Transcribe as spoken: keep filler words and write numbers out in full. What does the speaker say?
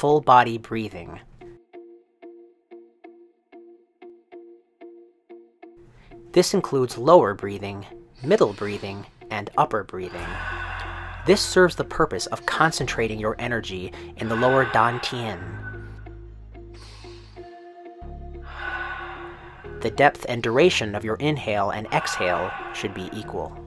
full body breathing. This includes lower breathing, middle breathing, and upper breathing. This serves the purpose of concentrating your energy in the lower dantian. The depth and duration of your inhale and exhale should be equal.